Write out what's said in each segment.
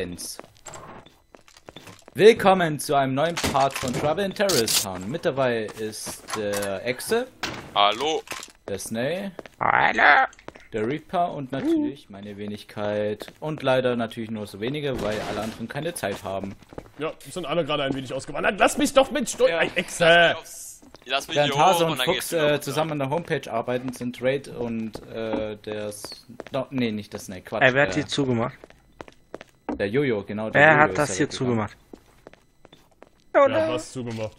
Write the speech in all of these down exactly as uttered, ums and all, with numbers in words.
eins. Willkommen zu einem neuen Part von Trouble in Terrorist Town. Mit dabei ist der Exe. Hallo. Der Snake. Hallo. Der Reaper und natürlich meine Wenigkeit. Und leider natürlich nur so wenige, weil alle anderen keine Zeit haben. Ja, sind alle gerade ein wenig ausgewandert. Lass mich doch mit Steu- Ja, Ein Exe! Lass mich Während hier Hase hoch und dann Fuchs gehst du äh, noch. zusammen an der Homepage arbeiten, sind Raid und äh, der... S no, nee, nicht der Snake, Quatsch. Ey, wer hat äh, die zugemacht? Der Jojo, genau. Der Wer Jojo hat ist das da hier weggegangen. zugemacht? Ja, was zugemacht.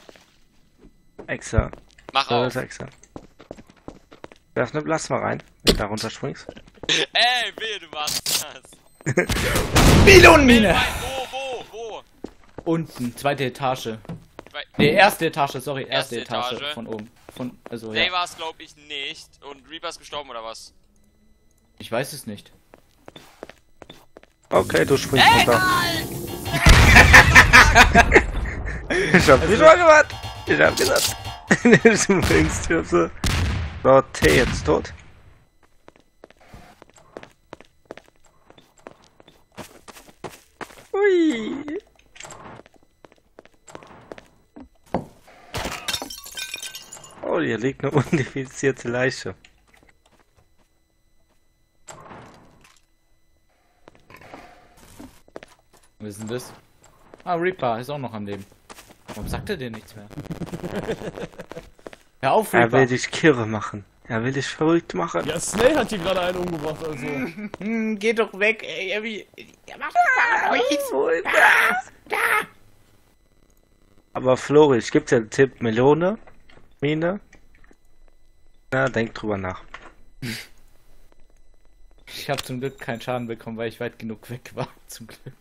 Exa. Mach So auf. ist Exa. Werf eine Plasma rein, wenn du da runterspringst. Ey, wehe, du machst das. Melonenmine! Wo, wo, wo? Unten, zweite Etage. Bei Nee, erste Etage, sorry, erste, Erste Etage. Etage. von oben. Von, also, Day ja. war es, glaube ich, nicht. Und Reaper ist gestorben, oder was? Ich weiß es nicht. Okay, du springst Ey, runter. nein! Ich hab nicht mal gemacht. Ich hab gesagt. Du springst hier so. So, T jetzt tot. Hui. Oh, hier liegt eine undefizierte Leiche. Wir wissen das. Ah, Reaper ist auch noch am Leben. Warum sagt er dir nichts mehr? Hör auf, Er will Reaper! dich kirre machen. Er will dich verrückt machen. Ja, Snake hat hier gerade einen umgebracht, also. Hm, geh doch weg, ey. Er wie... Er macht Aber Flori, ich geb dir einen Tipp. Melone, Mine. Na, denk drüber nach. Ich habe zum Glück keinen Schaden bekommen, weil ich weit genug weg war. Zum Glück.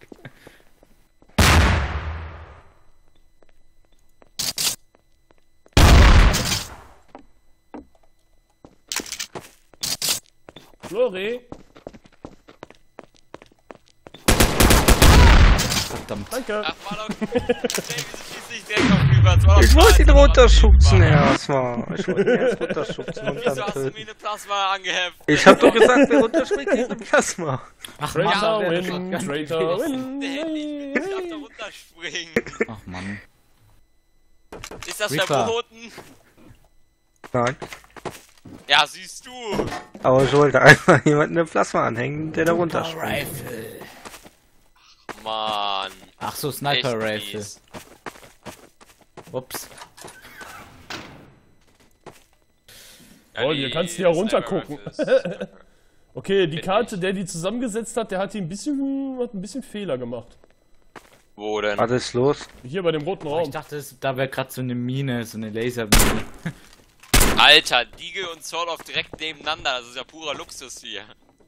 Flori, Verdammt. danke. Ach, war doch... Ey, wieso schießt nicht direkt auf Reaper? Das war doch Ich wollte ihn scheiße, runterschubsen Reaper. erstmal. Ich wollte ihn erst runterschubsen und Wieso dann hast du mir töten. eine Plasma angeheftet? Ich hab doch gesagt, wer runterspringt, kriegt ein Plasma. Ach Traitor wäre das win, ganz Traitor gewesen. Nee, win. ich darf da runterspringen. Ach Mann. Ist das Reaper. verboten? Nein. Ja, siehst du. Aber ich wollte einfach jemanden eine Plasma anhängen, der da runterspringt. Rifle. Mann. Ach so, Sniper Echt Rifle. mies. Ups. Oh, hier kannst du ja runtergucken. Okay, die Karte, der die zusammengesetzt hat, der hat die ein bisschen, hat ein bisschen Fehler gemacht. Wo denn? Was ist los? Hier bei dem roten Ich Raum. dachte, es, da wäre gerade so eine Mine, so eine Lasermine. Alter, Deagle und Sword of direkt nebeneinander. Das ist ja purer Luxus hier.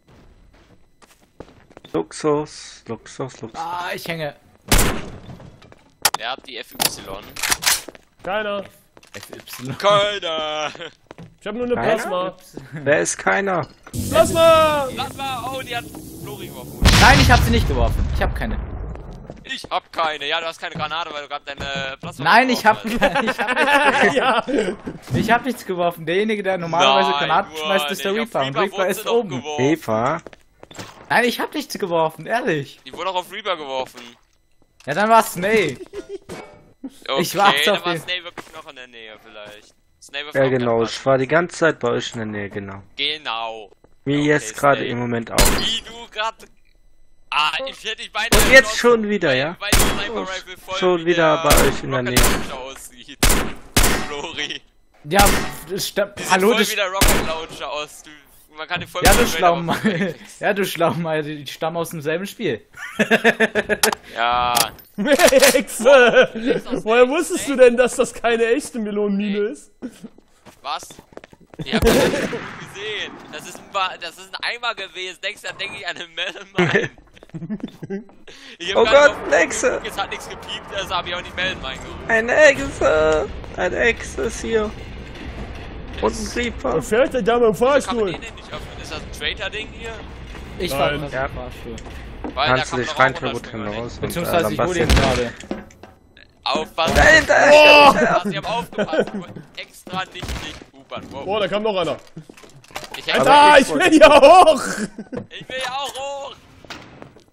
Luxus, Luxus, Luxus. Ah, ich hänge. Wer hat die F Y? Keiner. F Y. Keiner. Ich habe nur eine Keiner? Plasma. Wer ist keiner? Plasma! Plasma, oh, die hat Flori geworfen. Nein, ich habe sie nicht geworfen. Ich habe keine. Ich hab keine. Ja, du hast keine Granate, weil du gerade deine Plasma Nein, ich habe geworfen hast. ich hab nichts, Ja. ich hab nichts geworfen. Derjenige, der normalerweise Nein, Granaten nur schmeißt, ist der nicht. Auf Reaper. Und Reaper Reaper wurde ist sie doch oben. geworfen. Eva? Nein, ich habe nichts geworfen, ehrlich. Die wurde auch auf Reaper geworfen. Ja, dann war's Snake. Okay, Ich warte dann auf war den- Snake wirklich noch in der Nähe vielleicht. Snake wirft Ja, auch genau. keinen Ich war die ganze Zeit bei euch in der Nähe, genau. Genau. Wie Okay, jetzt gerade Snake. im Moment auch. Wie du gerade... Ah, ich hätte dich beinahe... Und jetzt erschossen, schon wieder, weil- ja? Weil die Sniper Rifle voll Schon wie wieder der bei euch in der Rocket Nähe. Launcher aussieht. Flori. Ja, das stimmt. Die sieht Hallo, voll das wie der Rocket Launcher aus. Du, man kann die voll Ja, wie du der Schlaum. Raider Ja, du Schlaum, die stammen aus demselben Spiel. Ja. Hexe! aus Woher dem wusstest du Snake? denn, dass das keine echte Melonenmine ist? Was? Ich hab das nicht gesehen. Das ist, ein Ba- das ist ein Eimer gewesen. Denkst du, da denke ich an einen Melon Ich hab Oh gar nicht Gott, auf- Hexe! Jetzt hat nichts gepiept, also habe ich auch nicht Melden gerufen. Ein Echse! Ein Echse ist hier. Und ein Wo Reaper. fährt der da mit dem Kann man Fahrstuhl? den denn nicht öffnen? Ist das ein Traitor-Ding hier? Ich war Nein. gerade Ja. im Fahrstuhl. Weil Kannst da du kann dich man rein auch teleportieren runterspringen, raus? und, Beziehungsweise äh, ich dann wurde ihn basteln. gerade. Aufpassen! Dahinter! Aufpassen, ich hab aufgepasst. Ich wollte extra nicht, nicht upern. Wow. Oh, da kam noch einer. Ich hätte Aber Alter, ich ich wollte- will hier hoch! Ich will ja auch hoch!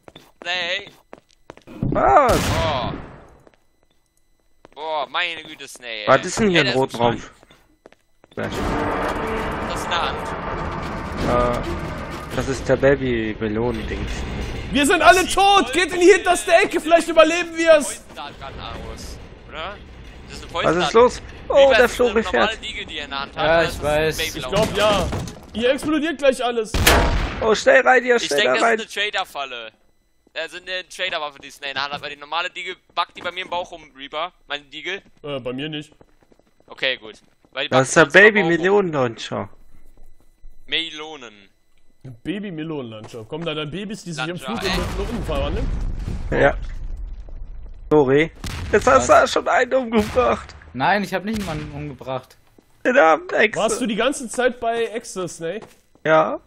Snake. Was? Oh. Boah, meine Güte, Snake. Was ist denn hier Ey, im das roten ist Raum? Das ist in der Hand. Äh, das ist der Baby-Melonen-Dings. Wir sind alle tot! Geht in die hinterste Ecke, vielleicht überleben wir's! Poison-Dart aus, oder? Das ist eine Was Poison ist los? Oh, der Flori normale fährt. Diegel, die er in der Hand hat. Ja, oder ich ist das weiß. ein Ich Ich Babylauch? glaub ja. Hier explodiert gleich alles. Oh, schnell rein hier, Ich schnell denke, da das rein. ist eine Trader-Falle. Also eine Trader-Waffe, die Snake in der Hand hat, weil die normale Diegel backt die bei mir im Bauch rum, Reaper. Meine Diegel. Äh, bei mir nicht. Okay, gut. Weil die Das ist backt der sonst im Bauch rum. Baby-Melonen-Launcher. Melonen. Baby-Melonenlandschaft. Kommen da dann Babys, die sich im Lanscher, Flug in ey. Melonen verwandeln? Ja. Sorry. Jetzt hast du schon einen umgebracht. Nein, ich habe nicht jemanden umgebracht. Den armen Ex. Warst du die ganze Zeit bei Access, ne? Ja.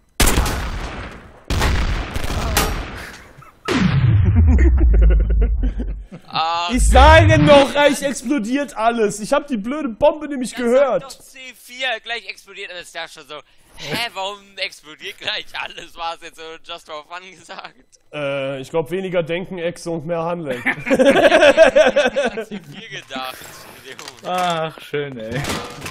Ah, Ich sage noch, gleich explodiert alles. Ich habe die blöde Bombe nämlich Doch gehört. C vier, gleich explodiert alles. Ja, schon so. Hä, warum explodiert gleich alles? War es jetzt so just for fun gesagt? Äh, ich glaube weniger denken, Exe und mehr handeln. C vier gedacht. Ach, schön, ey.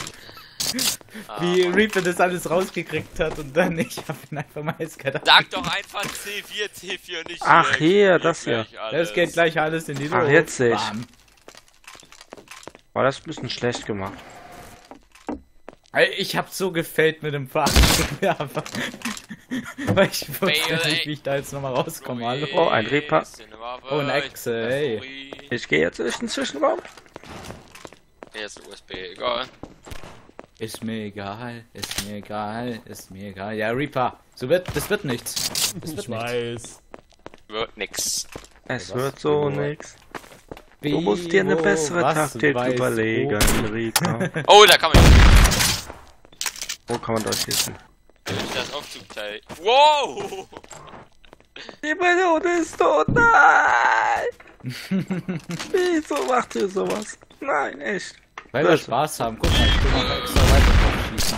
Wie Reaper das alles rausgekriegt hat und dann ich hab ihn einfach mal eskaliert. Sag doch einfach C vier, C vier nicht. Ach, hier, das hier. gleich alles. Das geht gleich alles in die Luft. Ach, jetzt seh ich. Bam. War das ein bisschen schlecht gemacht. Ey, Ich hab so gefällt mit dem Fahrrad. Aber weil ich wusste Fail, nicht, ey. wie ich da jetzt nochmal rauskomme. Hallo. Oh, ein Reaper. Oh, ein Echse, ey. Ich gehe jetzt durch den Zwischenraum. Hier ist U S B, egal. Ist mir egal, ist mir egal, ist mir egal. Ja, Reaper, so wird, das wird nichts. Das wird Ich weiß. Wird nix. Es Was? wird so Wo? nix. Wie, Du musst dir eine wo, bessere was, Taktik weiß, überlegen, Rika. Oh, da kann man Wo kann man durchschießen? durch das Aufzugteil. Wow! Die Melone ist tot, nein! Wieso macht ihr sowas? Nein, echt. Weil wir Das- Spaß haben. Guck mal, ich will noch extra weiter drauf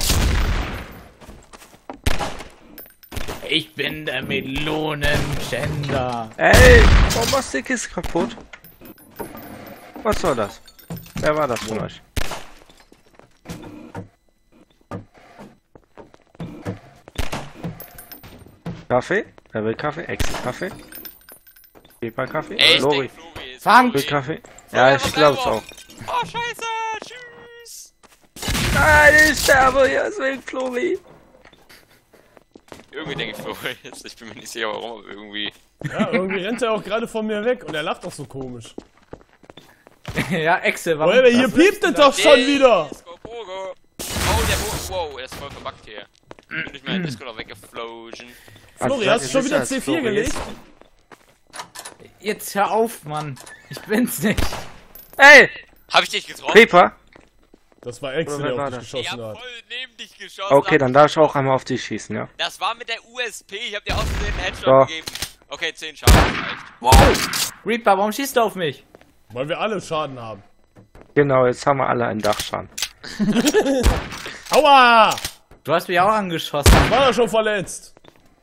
schießen. Ich bin der Melonenschänder. Ey, warum machst du die Kiste kaputt? Was soll das? Wer war das von euch? Kaffee? Wer will Kaffee? Ex-Kaffee? Reaper Kaffee? Ey, ich Lori. denk, Flori ist Fang! Will Flori. Kaffee? Ja, was ich glaub's auch. reingeworfen. Oh, scheiße! Tschüss! Nein, ich sterbe hier, deswegen Flori. Irgendwie denke ich Flori ist. Ich bin mir nicht sicher warum, aber irgendwie. Ja, irgendwie rennt er auch gerade von mir weg und er lacht auch so komisch. Ja, Echse, warum? Alter, hier was piept es willst du doch schon wieder! Disco Bogo. Oh, der Bogen. Wow, der ist voll verbuggt hier. Ich bin nicht mehr in Disco noch weggeflogen. Flori, Also, hast du schon das wieder ist C als vier Flori gelegt? ist. da? Jetzt hör auf, Mann. Ich bin's nicht. Ey, Hab ich dich getroffen? Reaper. Das war Exe, Oder der wer auf war dich das? Ich hab geschossen hat. voll neben dich geschossen. Okay, dann darf ich auch einmal auf dich schießen, ja? Das war mit der U S P. Ich hab dir aus Versehen einen Headshot So. gegeben. Okay, zehn Schaden reicht. Wow! Reaper, warum schießt du auf mich? Weil wir alle Schaden haben. Genau, jetzt haben wir alle einen Dachschaden. Aua! Du hast mich auch angeschossen. War er schon verletzt?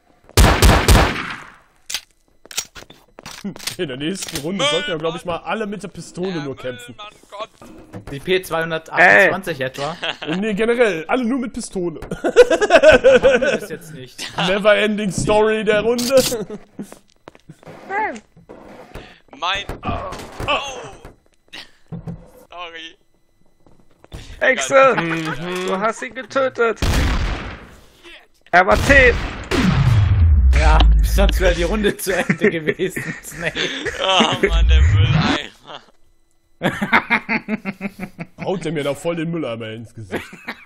In der nächsten Runde sollten wir, glaube ich, mal alle mit der Pistole nur kämpfen. Mann, Gott. Die P zweihundertachtundzwanzig etwa. Und nee, generell, alle nur mit Pistole. Das ist jetzt nicht. Never ending story der Runde. Mein. Oh. Sorry. Exe, du hast ihn getötet. Er war zehn. Ja, sonst wäre die Runde zu Ende gewesen. Snake. Oh Mann, der Mülleimer. Haut der mir da voll den Mülleimer ins Gesicht.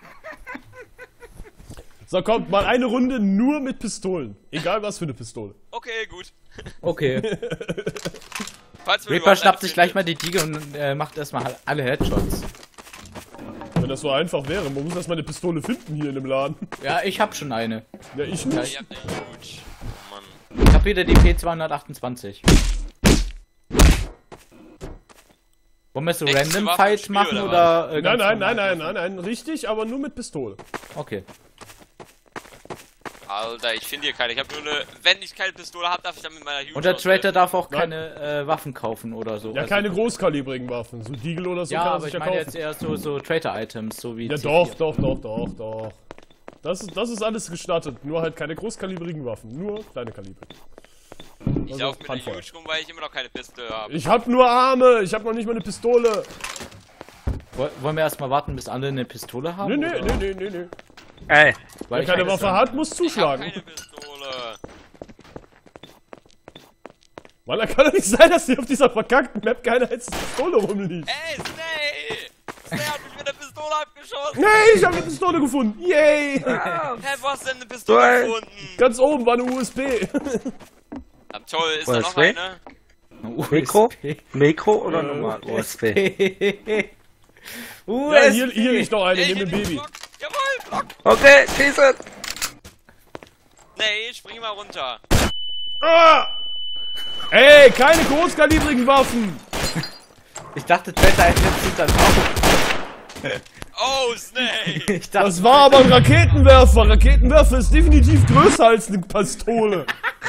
So, kommt mal eine Runde nur mit Pistolen. Egal was für eine Pistole. Okay, gut. Okay. Falls wir Reaper überhaupt schnappt eine sich gleich mal die Diege und äh, macht erstmal alle Headshots. Wenn das so einfach wäre, man muss erstmal eine Pistole finden hier in dem Laden. Ja, ich hab schon eine. Ja, ich finden. Ja, nicht. ihr habt eine huge. Oh Mann. Ich hab wieder die P zweihundertachtundzwanzig. Wollen wir so Nächste random Waffe im Fight Spiel, machen oder oder? äh, Nein, ganz nein, nein, normal? nein, nein, nein, richtig, aber nur mit Pistole. Okay. Alter, ich finde hier keine. Ich habe nur eine. Wenn ich keine Pistole habe, darf ich dann mit meiner Huge. Und der Trader darf auch Nein. keine äh, Waffen kaufen oder so. Ja, also, keine großkalibrigen Waffen. So Deagle oder so Ja, kann er aber sich ich ja meine kaufen. jetzt eher so, so Trader-Items, so wie Ja, C doch, vier. doch, doch, doch, doch. Das ist, das ist alles gestattet. Nur halt keine großkalibrigen Waffen. Nur kleine Kaliber. Ich Also, laufe mit der Handvoll. Huge rum, weil ich immer noch keine Pistole habe. Ich hab nur Arme. Ich hab noch nicht mal eine Pistole. Woll- Wollen wir erstmal warten, bis alle eine Pistole haben? Nee, nee, oder? nee, nee, nee, nee. Ey, Weil Wer ich keine meine, Waffe hat, muss Ich habe zuschlagen. keine Pistole. Weil da kann doch nicht sein, dass hier auf dieser verkackten Map keine einzige Pistole rumliegt. Ey, Snake! Snake hat mich mit der Pistole abgeschossen! Nee, ich hab eine Pistole gefunden. Yay! Hä, wo hast du denn eine Pistole Toll. gefunden? Ganz oben war eine U S B. Ah, toll, ist da noch U S B? eine? Mikro? U S B. Mikro oder Äh, normal U S B? U Ja, S B. hier, hier liegt noch eine, Ey, nimm hier den liegt ein Baby. Block. Jawohl, Block! Okay, schießen! Nee, spring mal runter. Ah! Ey, keine großkalibrigen Waffen! Ich dachte, Trader-Items sind dann auch. Oh, Snake! Ich dachte, Das war aber ein Raketenwerfer. Raketenwerfer ist definitiv größer als eine Pistole.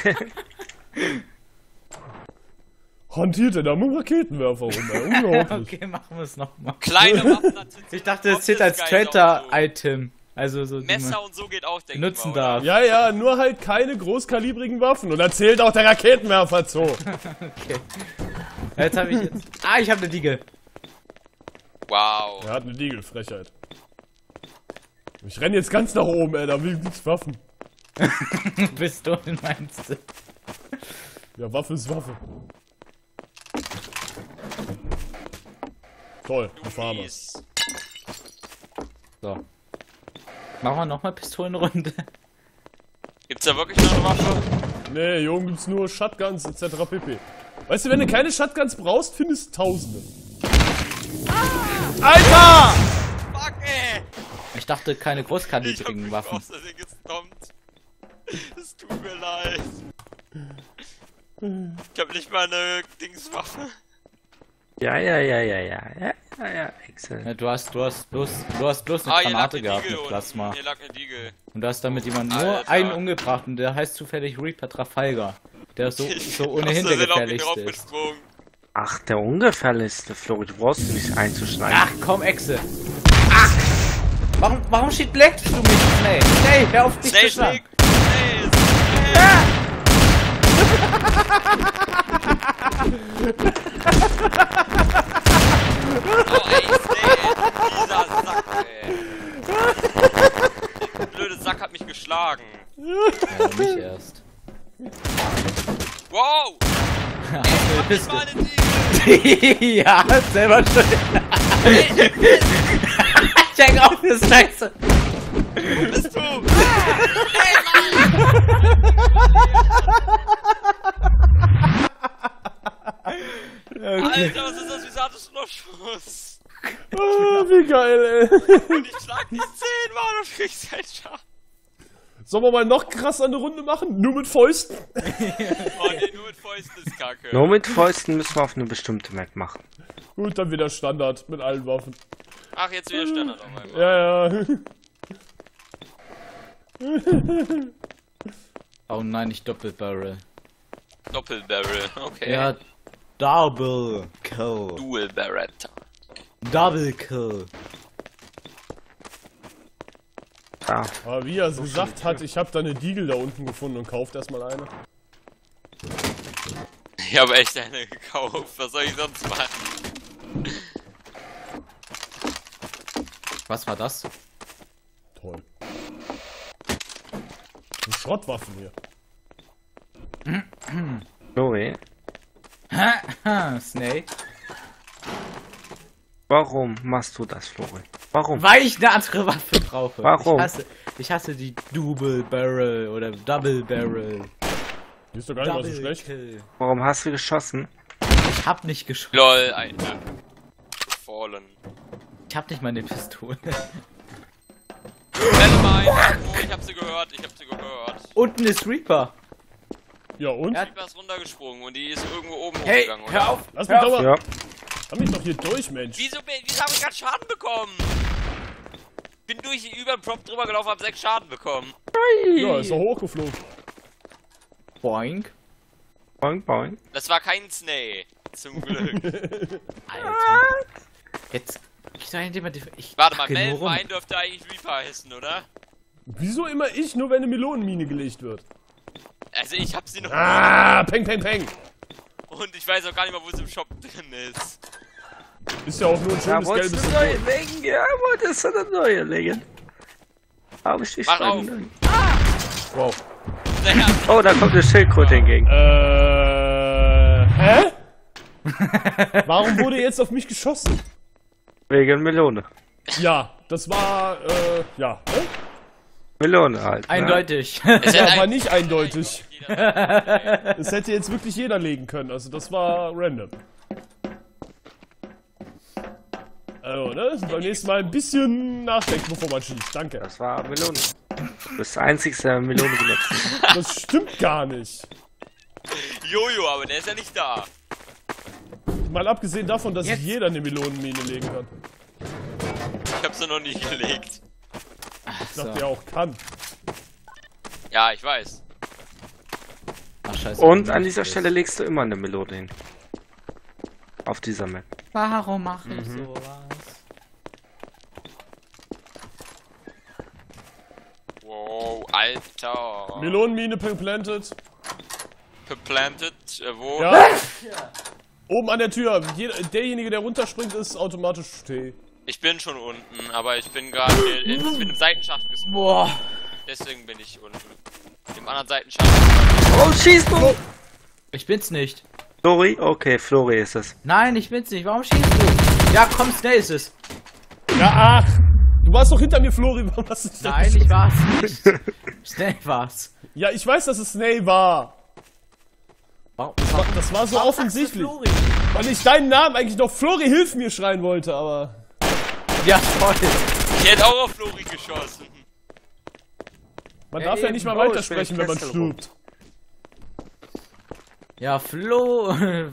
Hantiert er da mit dem Raketenwerfer rum, ey. Unglaublich. okay, machen wir es nochmal. Kleine Waffen natürlich. Ich dachte, es zählt als Trader-Item. Also so. die man- Messer und so geht auch, denke ich Nutzen mal, oder? darf. Ja, ja, nur halt keine großkalibrigen Waffen. Und da zählt auch der Raketenwerfer zu. Okay. Jetzt habe ich jetzt. Ah, ich habe eine Diegel. Wow. Er hat eine Diegelfrechheit. Ich renn jetzt ganz nach oben, ey. Da will nichts Waffen. Pistolen meinst du? Ja, Waffe ist Waffe. Toll, die Farbe. Mies. So. Machen wir nochmal Pistolenrunde. Gibt's da wirklich noch eine Waffe? Nee, hier oben gibt's nur Shotguns et cetera pp. Weißt du, wenn du keine Shotguns brauchst, findest du Tausende. Alter! Fuck, ey! Ich dachte, keine Ich hab großkalibrigen mich Waffen. aus Versehen gestoppt. Es tut mir leid. Ich hab nicht mal eine Dingswaffe. Ja, ja, ja, ja, ja, ja, ja, ja, excellent. Ja, du hast, du hast bloß, du hast bloß eine Ah, hier lag Granate eine gehabt Diegel mit unten. Plasma. Hier lag eine Diegel. Und du hast damit jemanden nur Alter. einen umgebracht und der heißt zufällig Reaper Trafalgar. Der so, so ohnehin der Aus Versehen auf mich gefährlichste ist. draufgesprungen. Ach, der ungefährlichste, Flori, du brauchst ihn nicht einzuschneiden. Ach komm, Echse. Ach! Warum, warum steht Black du mich, Snake? Snake, hör auf dich Snake, zu schlagen. Snake, Snake! Oh, ey, Snake! Dieser Sack, ey! Der blöde Sack hat mich geschlagen. Ja, mich erst. Wow! Hast du eine Ich war Piste? eine Diegel! Ja, selber schuld. Ich häng auf, das Scheiße. Wo bist du? Okay. Alter, was ist das? Wieso hattest du noch Schuss? Ah, wie geil, ey. Und ich schlag dich zehnmal und kriegst halt Schaden. Sollen wir mal noch krass eine Runde machen? Nur mit Fäusten? Oh nee, nur mit Fäusten ist kacke. Nur mit Fäusten müssen wir auf eine bestimmte Map machen. Gut, dann wieder Standard mit allen Waffen. Ach, jetzt wieder Standard auf einmal. Ja, ja. Oh nein, nicht Doppelbarrel. Doppelbarrel, okay. Ja, Double Kill. Dual Beretta. Double Kill. Da. Aber wie er es gesagt hat, ich habe da eine Diegel da unten gefunden und kauft erstmal eine. Ich habe echt eine gekauft. Was soll ich sonst machen? Was war das? Toll. Die Schrottwaffen hier. Flori, Ha, Snake. warum machst du das, Flori? Warum? Weil ich eine andere Waffe brauche. Warum? Ich hasse, ich hasse die Double Barrel oder Double Barrel. Die ist doch gar nicht mal so Double schlecht. Kill. Warum hast du geschossen? Ich hab nicht geschossen. Lol, Alter. Fallen. Ich hab nicht meine Pistole. Nevermind. Oh, ich hab sie gehört, ich hab sie gehört. Unten ist Reaper. Ja und? Ja. Die ist runtergesprungen und die ist irgendwo oben Hey, hochgegangen, oder? hör auf. Lass mich hör doch auf. mal. Ja. Lass mich doch hier durch, Mensch. Wieso, wieso habe ich gerade Schaden bekommen? bin durch über den Prop drüber gelaufen, hab sechs Schaden bekommen. Ja, ist doch hochgeflogen. Boink. Boing, boing. Das war kein Snake. Zum Glück. Alter. Jetzt. Ich sag nicht immer die. Ich Warte mal, kacke nur rum. Melvin dürfte eigentlich Reaper heißen, oder? Wieso immer ich, nur wenn eine Melonenmine gelegt wird? Also ich hab sie noch. Ah, peng, peng, peng. Und ich weiß auch gar nicht mal, wo es im Shop drin ist. Ist ja auch nur ein Ja, schönes wolltest gelbes du neue Symbol. legen? Ja, wolltest du eine neue legen? Habe ich dich Mach auf. dran. Wow. Naja, Oh, da kommt eine Schildkröte entgegen. Äh, hä? Warum wurde jetzt auf mich geschossen? Wegen Melone. Ja, das war, äh, ja. Ne? Melone halt. Ne? Eindeutig. es Ja, hätte war ein- nicht eindeutig. Jeder- Das hätte jetzt wirklich jeder legen können, also das war random. Also, ne? Beim nächsten Mal ein bisschen nachdenken, bevor man schießt. Danke. Das war Melone. Du bist der Einzige, der Melone genutzt hat. Das stimmt gar nicht. Jojo, aber der ist ja nicht da. Mal abgesehen davon, dass Jetzt. jeder eine Melonenmine legen kann. Ich hab sie noch nie gelegt. Ich dachte, So. er auch kann. Ja, ich weiß. Ach, scheiße. Und an dieser Stelle legst du immer eine Melone hin. Auf dieser Map. Warum mache ich sowas? Wow, Alter. Melonenmine planted. Geplantet, äh, wo? Ja. Oben an der Tür. Jeder, derjenige, der runterspringt, ist automatisch T. Ich bin schon unten, aber ich bin gerade in, ich bin im Seitenschacht gespawnt. Boah. Deswegen bin ich unten. Im anderen Seitenschacht. Oh, schieß du! Ich bin's nicht. Flori? Okay, Flori ist es. Nein, ich bin's nicht. Warum schießt du? Ja, komm, schnell ist es. Ja, ach. Du warst doch hinter mir, Flori. Warum hast du dich Nein, denn ich war's nicht. Schnell war's. Ja, ich weiß, dass es Snake war. Warum? Das war so Warum offensichtlich. sagst du Flori? Weil ich deinen Namen eigentlich noch Flori, hilf mir schreien wollte, aber... Ja, toll. Ich hätte auch auf Flori geschossen. Man Ja, darf ja eben. nicht mal Oh, weitersprechen, ich wenn bin man Kesselrot. stirbt. Ja, Flo.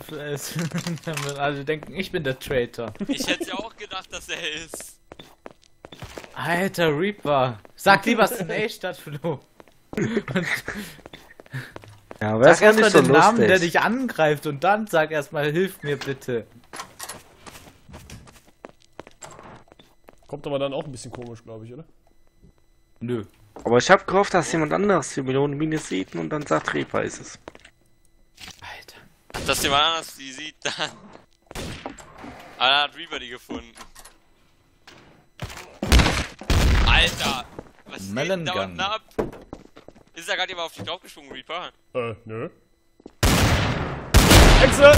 Alle denken, ich bin der Traitor. Ich hätte ja auch gedacht, dass er ist. Alter Reaper. Sag lieber Snake statt Flo. Und Ja, aber das sag war nicht erstmal so den Namen, der lustig. dich angreift und dann sag erstmal, hilf mir bitte. Kommt aber dann auch ein bisschen komisch, glaube ich, oder? Nö. Aber ich hab gehofft, dass jemand anderes die Melonenmine sieht und dann sagt, Reaper ist es. Alter. Dass jemand anders die sieht, dann. Aber dann hat Reaper die gefunden. Alter! Was geht denn da Melongun. unten ab? Ist da gerade jemand auf dich draufgesprungen, Reaper? Äh, nö. Hexe!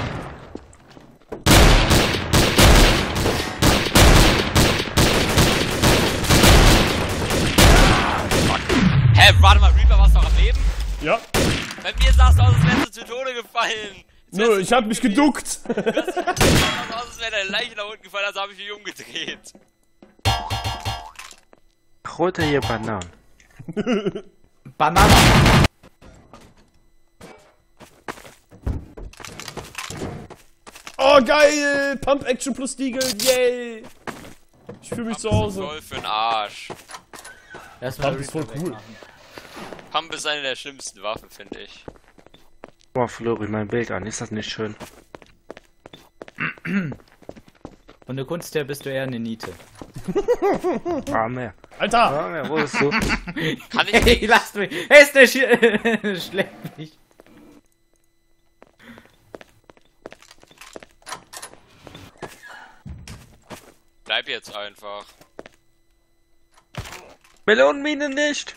Hä, warte mal, Reaper warst doch am Leben? Ja. Bei mir sah es aus, als wärst du zu Tode gefallen. Jetzt Nö, wärst ich du hab mich gewesen. geduckt. Es sah aus, als wäre deine Leiche nach unten gefallen, also habe ich mich umgedreht. Holt er hier Bananen. Banane. Oh, geil! Pump Action plus Deagle, yay! Ich fühle mich zu Hause. Voll für den Arsch. Erstmal Pump ist voll Reaper cool. wegmachen. Pump ist eine der schlimmsten Waffen, finde ich. Guck mal, Flori, mein Bild an. Ist das nicht schön? Von der Kunst her bist du eher eine Niete. Ah, mehr. Alter! Ah, mehr, wo bist du? Kann ich Hey, nicht. lasst mich. Hey, ist der Sch schlägt mich. Bleib jetzt einfach. Melonenmine nicht!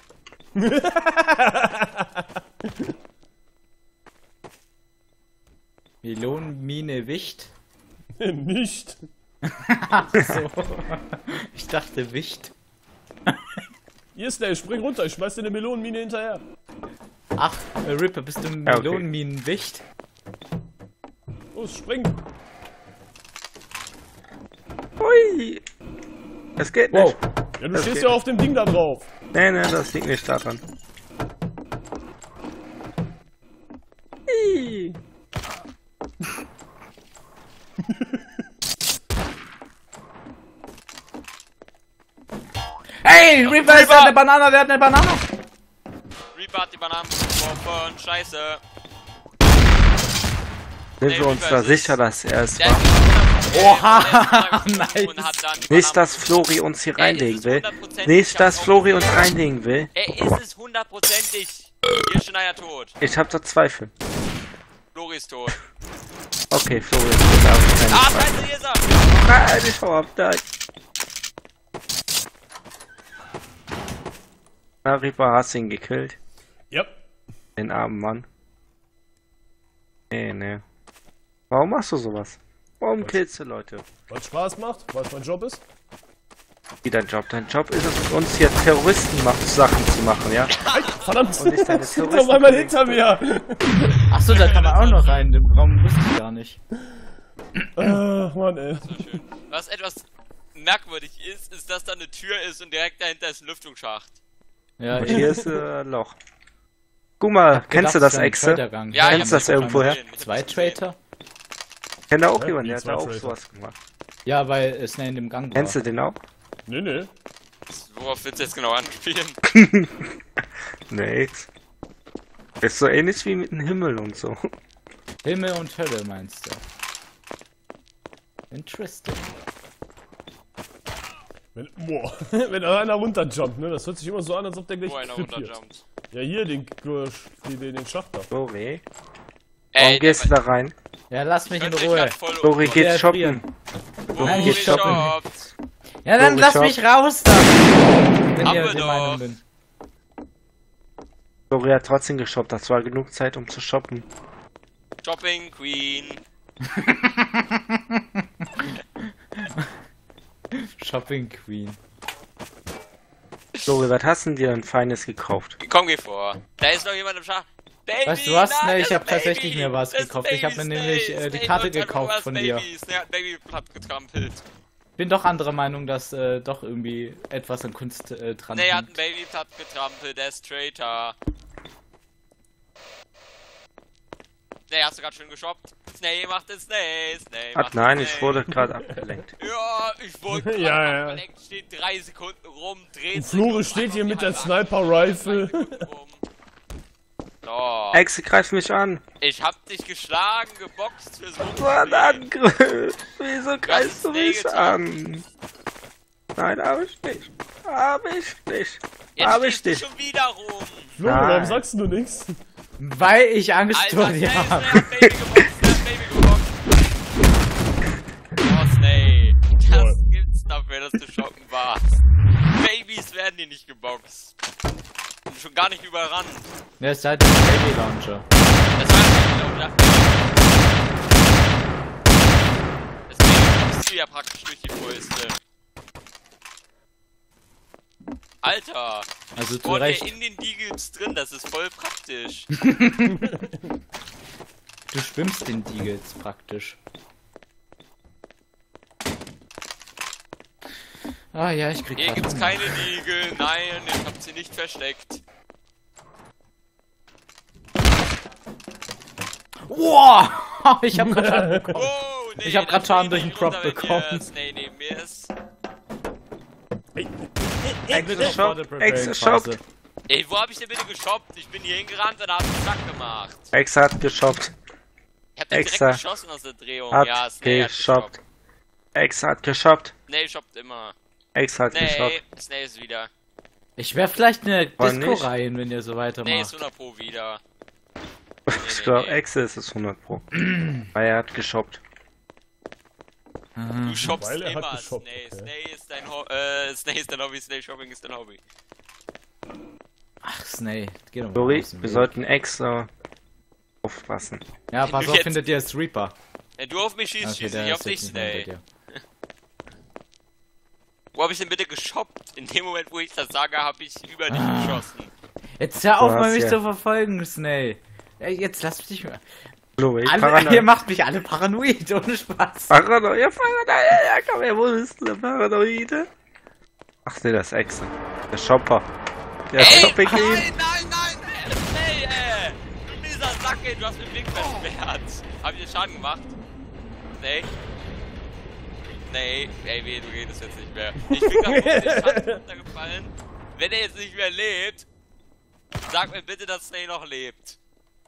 Melonenmine Wicht. Nicht. Ach so. Ich dachte Wicht. Hier ist der, spring runter, ich schmeiß dir eine Melonenmine hinterher. Ach, äh, Ripper, bist du ein Ja, okay. Melonenminenwicht? Los, spring. Hui! Es geht Wow. nicht. Ja, du Das stehst geht ja auf dem Ding da drauf. Nee, nee, das liegt nicht daran. Hui. Ey, Reaper ist eine Banane, der hat eine Banane. Reaper hat die Bananen geworfen. Scheiße. Sind Ey, wir uns Reaper da ist- sicher, dass er es Der war? Oha, und nice. hat dann die Nicht, dass Bananen Flori uns hier Er ist reinlegen es will. hundertprozentig, Nicht, ich dass hab's Flori auch uns gesehen. reinlegen will. Er ist es hundertprozentig. Hier ist Schneider tot. Ich hab da Zweifel. Flori ist tot. Okay, Flori ist tot, aber keine Ah, Zweifel. scheiße, hier ist er. Nein, ich hau ab, nein. Na, Reaper, hast du ihn gekillt? Ja. Den armen Mann. Nee, nee. Warum machst du sowas? Warum killst du Leute? Was Spaß macht, weil es mein Job ist. Wie dein Job? Dein Job ist es, uns hier Terroristen macht, Sachen zu machen, ja? Ei, verdammt! Und nicht deine Sind auf Terroristen. einmal hinter mir! Achso, da kann man auch noch rein. Den Raum wusste ich gar nicht. Ach, Mann, ey. Was etwas merkwürdig ist, ist, dass da eine Tür ist und direkt dahinter ist ein Lüftungsschacht. Ja, Und hier ist äh, ein Loch. Guck mal, kennst du das Exe? Ja, Kennst ich hab du das das irgendwoher? gesehen. Ich hab Zwei das gesehen. Traitor? Kennt da auch Ja, jemand, die der hat zwei da auch Traitor. sowas gemacht. Ja, weil es in dem Gang war. Kennst du den auch? Nee, nee. Worauf willst du jetzt genau anspielen? Nix. Ist so ähnlich wie mit dem Himmel und so. Himmel und Hölle meinst du? Interesting. Wenn, boah, wenn da einer runterjumpt, ne? Das hört sich immer so an, als ob der gleich Wo einer krepiert. runterjumpt. Ja, hier, den, den, den Schacht da. Flori, Ey, warum gehst du da rein? Ja, lass mich in könnte ich Ruhe. grad voll Flori, umkommen. geht Der shoppen. Wo Nein, geht geht shoppen. shoppt? Ja, dann Flori, lass shop. mich raus da. Wenn Haben ihr wir der doch. Meinung bin. Flori hat trotzdem geshoppt. Das war genug Zeit, um zu shoppen. Shopping Queen. Shopping Queen. Flori, was hast denn dir denn Feines gekauft? Komm, geh vor. Da ist noch jemand im Schacht. Baby, Weißt du was? nein, Nee, ich das hab ist tatsächlich Baby. mir was Das ist gekauft. Ich hab mir Baby nämlich, Snape. äh, die Snape Karte und Draco gekauft was von Baby. dir. Snape hat Baby platt getrampelt. Bin doch anderer Meinung, dass äh, doch irgendwie etwas an Kunst äh, dran Nee, er hat ein hängt. Baby platt getrampelt, der ist Traitor. Nee, hast du gerade schön geshoppt? Snay macht es Snay, Snay Ach macht nein, es ich Snay. wurde gerade abgelenkt. Ja, ich wurde gerade Ja, ja. abgelenkt, steht drei Sekunden rum, dreht Und sich Flori um, steht einfach hier die mit der halbe Sniper-Rifle. Achse, drei Sekunden rum. So, Exe, greif mich an. ich hab dich geschlagen, geboxt fürs Das war ein Angriff. Wieso greifst du hast mich Snake an? Nein, hab ich nicht. Hab ich nicht. Jetzt Hab ich stehst du nicht. schon wieder rum. Flori, warum Nein. sagst du nichts? Weil ich Angst Alter, vor Snay, dir Snay habe. hat Baby geboxt, Snay hat Baby geboxt. Oh, Snay, das Toll. gibt's dafür, dass du shoppen warst. Babys werden die nicht geboxt. Und schon gar nicht überrannt. Wer ist halt ein Baby Launcher? Das war ja wieder. Deswegen kommst du ja praktisch durch die Fäuste. Alter, Also zu spawnt Recht. der in den Deagles drin, das ist voll praktisch. Du schwimmst den Deagles praktisch. Ah ja, ich krieg Hier grad gibt's Hunger. keine Deagle, nein, ich hab sie nicht versteckt. Wow! Ich hab grad Schaden bekommen. Oh, nee, Ich hab grad das Schaden geht durch nicht den Prop runter, wenn bekommen. hier Snay neben mir ist. Exe, shoppt. Exe, shoppt. Ey, wo hab ich denn bitte geshoppt? Ich bin hier hingerannt und hab einen Sack gemacht. Exe hat geshoppt. Ich hab den direkt Exa geschossen aus der Drehung. Hat ja, Snay hat geshoppt. geshoppt. Exe hat geshoppt. Snay shoppt immer. Exe hat Nee, geshoppt. Snay ist wieder. Ich werf vielleicht eine War Disco nicht. rein, wenn ihr so Snay ist weitermacht. hundert Pro wieder. Ich nee, glaube, nee. Exe ist es hundert Pro. Weil er hat geshoppt. Du shoppst Weil er hat immer, geshoppt, Snay. okay. Snay ist dein Ho äh, Snay ist dein Hobby, Snay Shopping ist dein Hobby. Ach, Snay. Geh doch mal Flori, aus dem wir Weg. sollten Exe aufpassen. Ja, Wenn pass du auf, jetzt- findet ihr es Reaper. Wenn du auf mich schießt, Okay, schieße der ich auf ist dich, jetzt nicht mehr Snay. bei dir. Wo hab ich denn bitte geshoppt? In dem Moment, wo ich das sage, hab ich über dich Ah. geschossen. Jetzt hör auf, Du mal hast mich ja- zu verfolgen, Snay. Ey, jetzt lass dich mal. Flori, Alle, ihr paranoid. macht mich alle paranoid, ohne Spaß. Paranoid, ja, Paranoid, ja, komm her, wo ist der Paranoide? Ach nee, das ist Exe. Der Shopper. Der Shopping Queen. Nein, nein, nein, nein, Snay, ey! Du mieser Sack, ey, du hast mir den Blick versperrt. Hab ich dir Schaden gemacht? Snay? Nee, ey, weh, du redest jetzt nicht mehr. Ich bin gerade auf den Schatten runtergefallen. Wenn er jetzt nicht mehr lebt, sag mir bitte, dass Snake noch lebt.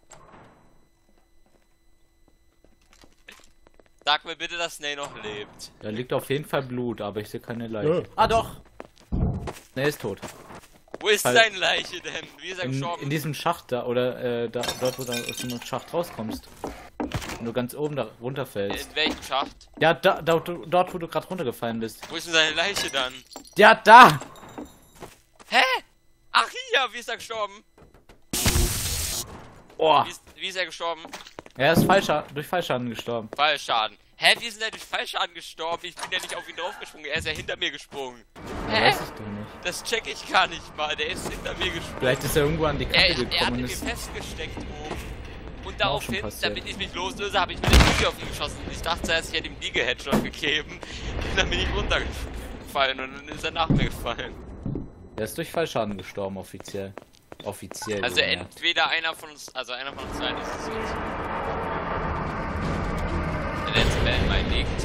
Sag mir bitte, dass Snake noch lebt. Da liegt auf jeden Fall Blut, aber ich sehe keine Leiche. Ja. Ah doch! Ne, ist tot. Wo ist Halt. seine Leiche denn? Wie ist er In, gestorben? in diesem Schacht da, oder äh, da, dort, wo du aus dem Schacht rauskommst. Wenn du ganz oben da runterfällst. In welchem Schacht? Ja, da, da, dort, wo du gerade runtergefallen bist. Wo ist denn seine Leiche dann? Ja, da! Hä? Ach hier, wie ist er gestorben? Oh, Wie ist, wie ist er gestorben? er ist falscher, durch Fallschaden gestorben. Fallschaden. Hä, wie ist denn er durch Fallschaden gestorben? Ich bin ja nicht auf ihn draufgesprungen, er ist ja hinter mir gesprungen. Hä? Weiß ich doch nicht. Das check ich gar nicht mal, der ist hinter mir gesprungen. Vielleicht ist er irgendwo an die Er, Kante er hatte gekommen und mir ist. festgesteckt oben. Und Auch daraufhin, schon passiert. damit ich mich loslöse, habe ich mit der Liege auf ihn geschossen. Ich dachte zuerst, ich hätte ihm Liege-Headshot gegeben. Und dann bin ich runtergefallen und dann ist er nach mir gefallen. Er ist durch Fallschaden gestorben, offiziell. Offiziell. Also wohlgemerkt. entweder einer von uns, also einer von uns beiden ist es jetzt. Der letzte Band mein liegt.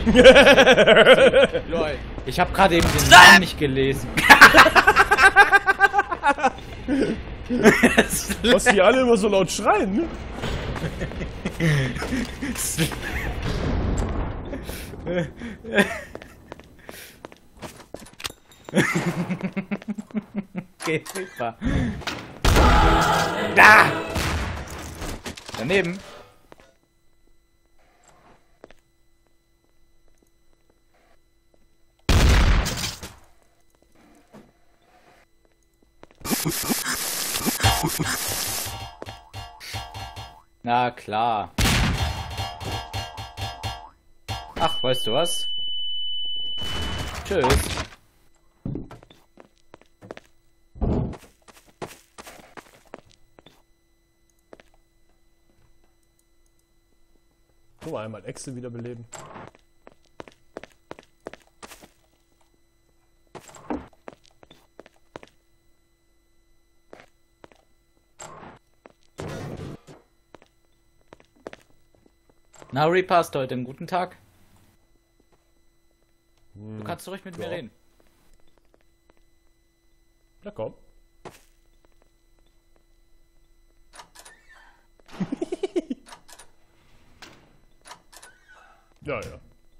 Lol. Lol. Ich habe gerade eben den Namen nicht gelesen. Was die alle immer so laut schreien, ne? Okay, super. Da! Daneben. Na klar. Ach, weißt du was? Tschüss. Guck mal, einmal Echse wiederbeleben. Na, Reaper, hast du heute einen guten Tag? Du kannst ruhig mit ja. mir reden. Na komm. Ja, ja.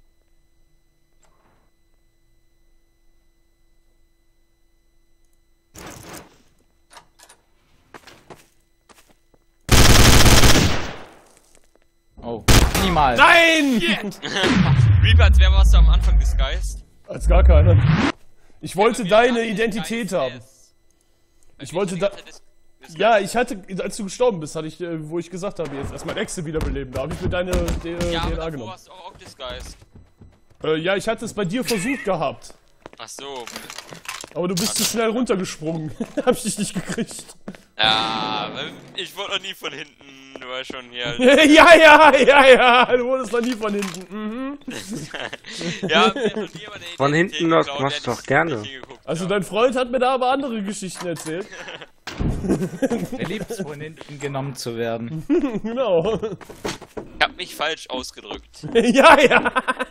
Oh, niemals. Nein! Reaper, als wer warst du am Anfang disguised? Als gar keiner. Ich wollte Ja, deine wir Identität disguised haben. as. Ich wollte da... Ja, ich hatte, als du gestorben bist, hatte ich, äh, wo ich gesagt habe, jetzt erstmal Echse wiederbeleben. Da habe ich mir deine D Ja, aber D N A davor genommen. warst du auch, auch disguised. Äh, ja, ich hatte es bei dir versucht gehabt. Ach so. Aber du bist zu schnell runtergesprungen. Hab ich dich nicht gekriegt. Ja, ich wurde noch nie von hinten, du weißt schon hier. ja, ja, ja, ja. Du wurdest noch nie von hinten. Mhm. Ja, mir hat noch nie jemand eine Von Identität hinten aus geklaut, machst der du doch nicht- gerne. nicht hingeguckt Also hat. dein Freund hat mir da aber andere Geschichten erzählt. Er liebt es, von hinten genommen zu werden. Genau. Ich hab mich falsch ausgedrückt. ja, ja.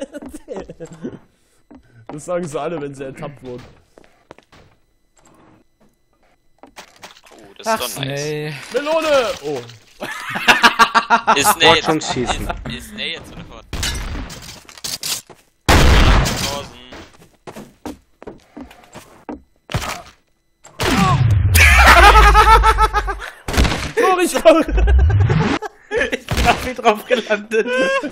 Das sagen sie alle, wenn sie ertappt wurden. Oh, das Ach, ist doch nice. nee. Melone! Oh. Ist nee Wollt jetzt, schon schießen. Ist, ist nee jetzt oder was? Tausend. Oh, ich komm. Ich hab mich drauf gelandet.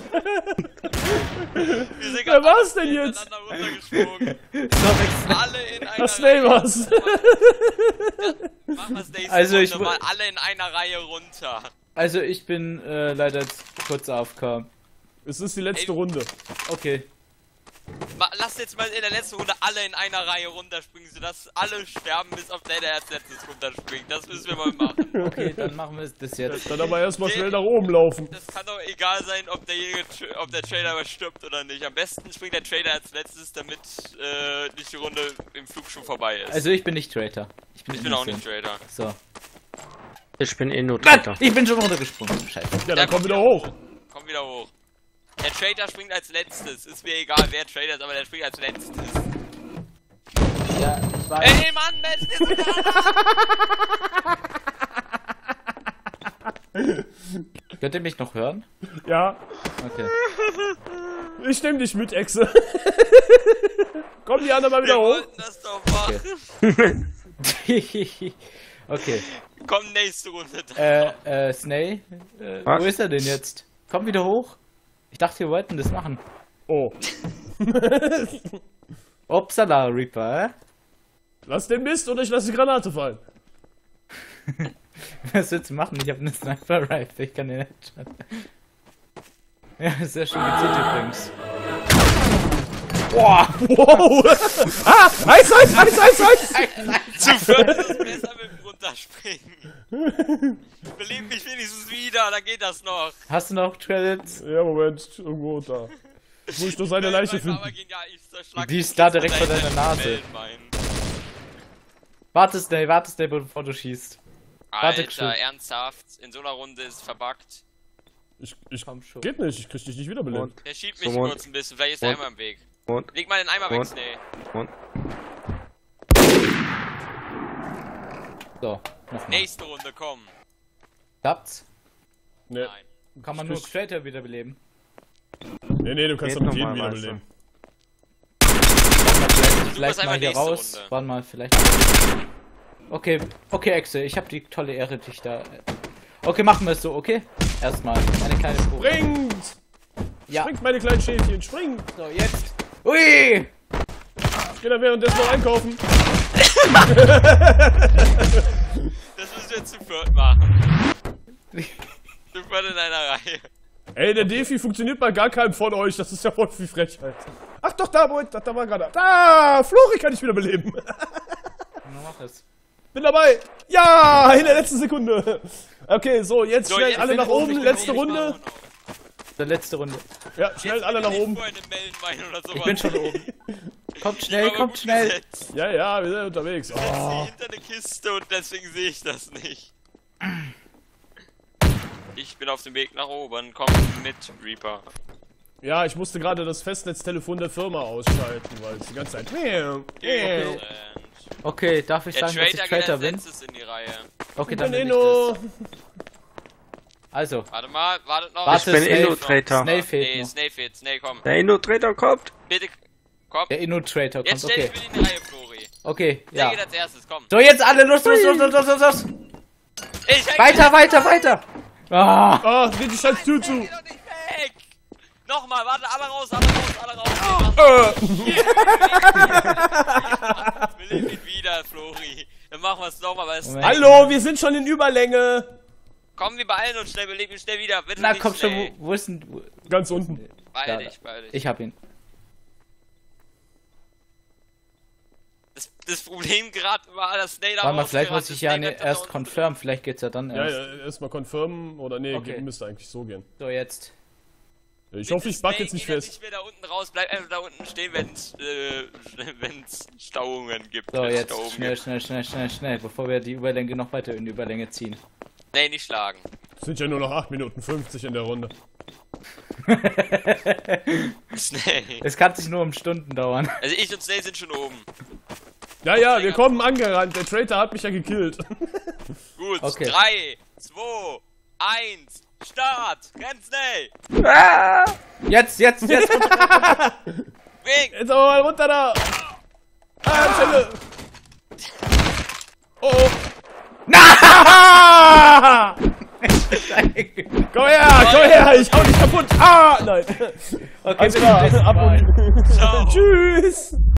Wir sind Wer grad war's alle denn jetzt? hintereinander runtergesprungen. Sorry. Alle in einer Das Snake war's. Machen wir's nächste Also Runde ich wu- mal alle in einer Reihe runter. Also ich bin äh, leider jetzt kurz A F K. Es ist die letzte Ey. Runde. Okay. Ma Lass jetzt mal in der letzten Runde alle in einer Reihe runterspringen, sodass alle sterben, bis auf der, der als letztes runterspringt. Das müssen wir mal machen. Okay, dann machen wir das jetzt. Dann aber erstmal schnell nach oben laufen. Das kann doch egal sein, ob derjenige, tra- ob der Trader aber stirbt oder nicht. Am besten springt der Trader als letztes, damit äh, nicht die Runde im Flug schon vorbei ist. Also ich bin nicht Traitor. Ich bin, ich bin auch Innocent. nicht Trader. So. Ich bin eh nur Gott, Dritter. ich bin schon runtergesprungen. Scheiße. Ja, dann komm wieder hoch. Komm wieder hoch. Der Trader springt als letztes. Ist mir egal, wer Trader ist, aber der springt als letztes. Ja, ich weiß. Ey, Mann, Mensch, wir sind da! Könnt ihr mich noch hören? Ja, Okay. ich nehm dich mit, Echse. Komm die anderen mal wieder Wir hoch. wollten das doch machen. Okay. Komm, nächste Runde. Äh, äh, Snay? Äh, Was? wo ist er denn jetzt? Komm wieder hoch. Ich dachte, wir wollten das machen. Oh, Upsala, Reaper, äh? lass den Mist oder ich lass die Granate fallen. Was willst du machen? Ich habe eine Sniper-Rifle, ich kann den nicht schon. Ja, sehr schön gezielt übrigens. Boah! Wow! Ah! Eis, Eis, Eis, Eis, Eis! Zu viert ist es besser mit dem Runterspringen. Belebt mich wenigstens wieder, dann geht das noch. Hast du noch Credits? Ja, Moment, irgendwo da. Muss ich nur seine Leiche Mein finden. Papa ging, ja, ich zerschlag Die dich ist da jetzt direkt mit vor deiner deinem Nase. Mehlmein. Warte, Snay, warte, Snay, bevor du schießt. Warte, Crew. Alter, ernsthaft? In so einer Runde ist verbuggt. Ich, ich, Komm schon. geht nicht, ich krieg dich nicht wiederbelebt. Der schiebt mich So, und- kurz ein bisschen, vielleicht ist der und- Eimer im Weg. Und, Leg mal den Eimer weg, und- Snay. und. So, nochmal. Nächste Runde, komm. Klappt's? Nee, Nein. Kann man nur Creator wiederbeleben? nee, nee, du kannst Geht doch mit jedem normal, wiederbeleben. Warte mal, vielleicht, vielleicht einfach mal hier nächste raus. Runde. Warte mal, vielleicht. Okay, okay, Exe, ich habe die tolle Ehre, dich da. Okay, machen wir es so, okay? Erstmal eine kleine Probe. Springt! Ja, Springt, meine kleinen Schäfchen, springt! so, jetzt. Ui! Ich geh dann währenddessen noch einkaufen. Das müssen wir jetzt zu viert machen. Zu viert in einer Reihe. Ey, der Defi funktioniert bei gar keinem von euch, das ist ja voll viel Frechheit. Ach doch, da, Moment, da, da war gerade. Da! Flori kann ich wiederbeleben. Na, mach es. Bin dabei! Ja! In der letzten Sekunde! Okay, so, jetzt So, schnell jetzt alle bin nach ich oben, oben, ich bin letzte oben, ich Runde. mach auch noch. Der letzte Runde. Ja, schnell Jetzt alle bin nach ich oben. vorhin im Meldenbein oder sowas. Ich bin schon oben. Kommt schnell, Aber kommt gut schnell. gesetzt. Ja, ja, wir sind unterwegs. Ich setze Oh. sie hinter eine Kiste und deswegen sehe ich das nicht. Ich bin auf dem Weg nach oben. Komm mit, Reaper. Ja, ich musste gerade das Festnetztelefon der Firma ausschalten, weil es die ganze Zeit. Miau, miau. Und Okay, darf ich der sagen, dass ich Trader geht Traitor als bin? letztes in die Reihe. Okay, Ich dann bin bin ich Inno. das. Also, Warte mal, wartet noch. Warte, Ich bin Snake. Inno-Traitor. Snake fehlt Nee, noch. Snake fehlt. Snake, komm. Der Inno-Traitor kommt. Bitte, komm. Der Inno-Traitor Jetzt kommt, stell okay. dich wieder in die Reihe, Flori. Okay, Der ja. geht als erstes, komm. So, jetzt alle los, los, los, los, los, los, los. Ich häng Weiter, weiter, weiter. Ah, Ah, dreh die scheiß Tür zu. Geh doch nicht weg! Nochmal, warte, alle raus, alle raus, alle raus. Äh. Wir leben ihn wieder, Flori. Dann machen wir es nochmal, weil es Moment. Hallo, wir sind schon in Überlänge. Komm, wir beeilen uns schnell, wir leben ihn schnell wieder. Bitte na nicht komm schon, schnell. wo, wo ist denn... Wo, Ganz unten. Beeil Da, dich, beeil dich. ich hab ihn. Das, das Problem gerade war, dass Snake da Warte mal, vielleicht rausgerannt muss ist. ich ja Snake ne, bleibt da erst unten. confirm, vielleicht geht's ja dann Ja, erst. ja, erstmal confirmen oder nee, Okay. geht- müsste eigentlich so gehen. So, jetzt. Ich hoffe, ich back jetzt nicht Snake geht fest. nicht mehr da unten raus, bleib einfach da unten stehen, wenn's, äh, wenn's Stauungen gibt. So, wenn's jetzt Stauungen schnell, gibt. schnell, schnell, schnell, schnell, bevor wir die Überlänge noch weiter in die Überlänge ziehen. Nee, nicht schlagen. Es sind ja nur noch acht Minuten fünfzig in der Runde. Snake. Es kann sich nur um Stunden dauern. Also ich und Snake sind schon oben. Ja, ja, wir kommen angerannt. Der Traitor hat mich ja gekillt. Gut, Okay. drei, zwei, eins, Start! Renn Snake! Ah! Jetzt, jetzt, jetzt. Weg! Jetzt aber mal runter da. Ah, Stelle. Oh, oh. Na! Komm her, komm her, ich hau dich kaputt. Ah, nein. Okay, Alles bis klar, zum nächsten ab Mal. und Ciao. tschüss.